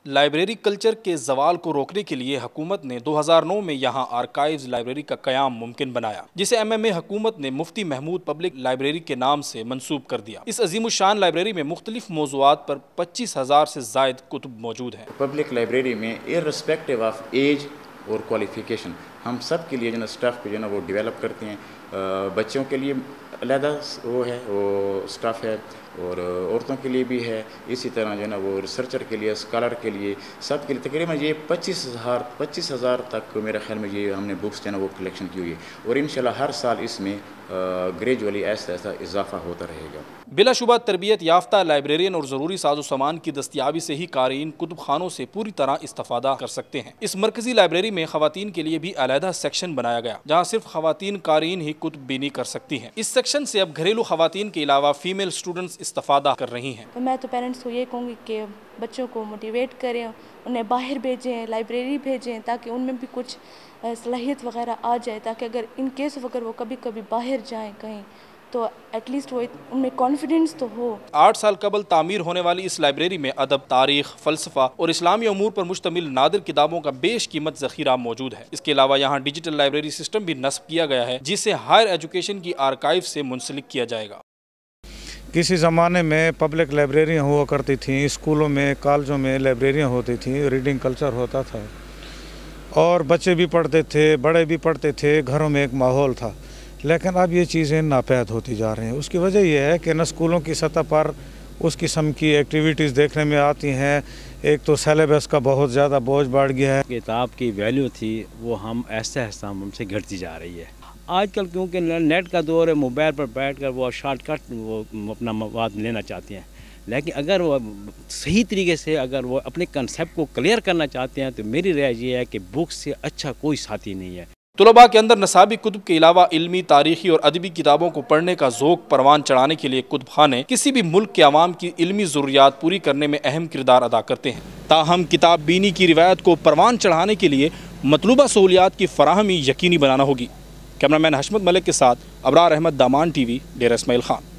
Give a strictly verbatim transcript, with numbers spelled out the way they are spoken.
Library culture کے زوال کو روکنے کے لیے حکومت نے دو ہزار نو میں یہاں آرکائیوز لائبریری کا قیام ممکن بنایا، جسے ایم ایم اے حکومت نے مفتی مہمود پبلک لائبریری کے نام سے منسوب کر دیا۔ اس عظیم الشان لائبریری میں مختلف موضوعات پر پچیس ہزار سے زائد کتب موجود ہیں۔ پبلک لائبریری میں ارسپیکٹو آف ایج اور کوالیفیکیشن ہم سب کے لیے جو نا اسٹاف کو جو نا وہ ڈیولپ کرتے ہیں۔ بچوں کے لیے علیحدہ وہ ہے وہ اسٹاف ہے اور عورتوں کے لیے بھی ہے، اسی طرح جو ہے نا وہ ریسرچر کے لیے، اسکالر کے لیے، سب کے لیے تقریباً یہ پچیس ہزار پچیس ہزار تک میرے خیال میں یہ ہم نے بکس جو ہے نا وہ کلیکشن کی ہوئی ہے، اور انشاءاللہ ہر سال اس میں گریجولی ایسا ایسا اضافہ ہوتا رہے گا۔ بلا شبہ تربیت یافتہ لائبریرین اور ضروری ساز و سامان کی دستیابی سے ہی قارئین کتب خانوں سے پوری طرح استفادہ کر سکتے ہیں۔ اس مرکزی لائبریری میں خواتین کے لیے بھی علیحدہ سیکشن بنایا گیا، جہاں صرف خواتین قارئین ہی کتب بینی کر سکتی ہیں۔ اس سیکشن سے اب گھریلو خواتین کے علاوہ فیمیل اسٹوڈنٹس استفادہ کر رہی ہیں۔ تو میں تو پیرنٹس کو یہ کہوں گی کہ بچوں کو موٹیویٹ کریں، انہیں باہر بھیجیں، لائبریری بھیجیں، تاکہ ان میں بھی کچھ صلاحیت وغیرہ آ جائے، تاکہ اگر ان کیس اگر وہ کبھی کبھی باہر جائیں کہیں تو ایٹ لیسٹ وہ ان میں کانفیڈنس تو ہو۔ آٹھ سال قبل تعمیر ہونے والی اس لائبریری میں ادب، تاریخ، فلسفہ اور اسلامی امور پر مشتمل نادر کتابوں کا بیش قیمت ذخیرہ موجود ہے۔ اس کے علاوہ یہاں ڈیجیٹل لائبریری سسٹم بھی نصب کیا گیا ہے، جسے ہائر ایجوکیشن کی آرکائیو سے منسلک کیا جائے گا۔ کسی زمانے میں پبلک لائبریریاں ہوا کرتی تھیں، اسکولوں میں، کالجوں میں لائبریریاں ہوتی تھیں، ریڈنگ کلچر ہوتا تھا اور بچے بھی پڑھتے تھے، بڑے بھی پڑھتے تھے، گھروں میں ایک ماحول تھا۔ لیکن اب یہ چیزیں ناپید ہوتی جا رہی ہیں۔ اس کی وجہ یہ ہے کہ نہ اسکولوں کی سطح پر اس قسم کی ایکٹیویٹیز دیکھنے میں آتی ہیں، ایک تو سیلیبس کا بہت زیادہ بوجھ بڑھ گیا ہے۔ کتاب کی ویلیو تھی وہ ہم ایسے ایسے ہم سے گھٹتی جا رہی ہے۔ آج کل کیونکہ نیٹ کا دور ہے، موبائل پر بیٹھ کر وہ شارٹ کٹ وہ اپنا مواد لینا چاہتے ہیں، لیکن اگر وہ صحیح طریقے سے اگر وہ اپنے کنسیپٹ کو کلیئر کرنا چاہتے ہیں تو میری رائے یہ ہے کہ بک سے اچھا کوئی ساتھی نہیں ہے۔ طلباء کے اندر نصابی کتب کے علاوہ علمی، تاریخی اور ادبی کتابوں کو پڑھنے کا ذوق پروان چڑھانے کے لیے کتب خانے کسی بھی ملک کے عوام کی علمی ضروریات پوری کرنے میں اہم کردار ادا کرتے ہیں۔ تاہم کتاب بینی کی روایت کو پروان چڑھانے کے لیے مطلوبہ سہولیات کی فراہمی یقینی بنانا ہوگی۔ کیمرہ مین حشمت ملک کے ساتھ ابرار احمد، دامان ٹی وی، ڈیرہ اسماعیل خان۔